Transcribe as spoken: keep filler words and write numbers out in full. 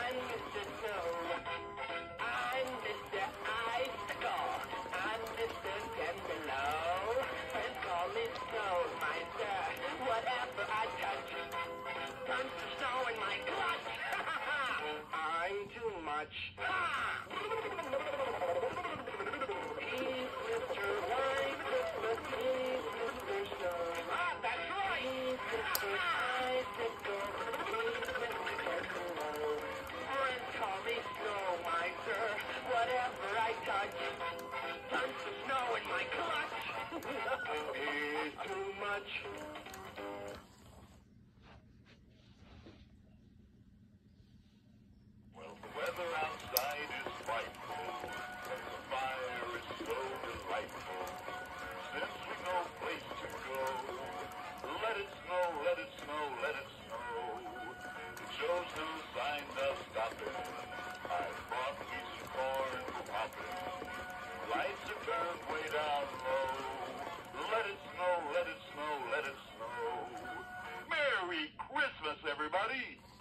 I'm Mister Snow. I'm Mister Icicle. I'm Mister Ten Below. Friends call me Snow Miser. Whatever I touch turns to snow in my clutch. I'm too much. Ha! He's Mister White Christmas. He's Mister Snow. Ah, that's right. He's Mister Icicle. He's Mister Below. Friends call me Snow Miser. Whatever I touch turns to snow in my clutch. He's too much. Well, the weather outside is frightful, and the fire is so delightful. Since we've no place to go, let it snow, let it snow, let it snow. It shows no signs of stopping. I brought me some corn for popping. Lights are turned way down low. Let it snow, let it snow, let it snow. Merry Christmas, everybody!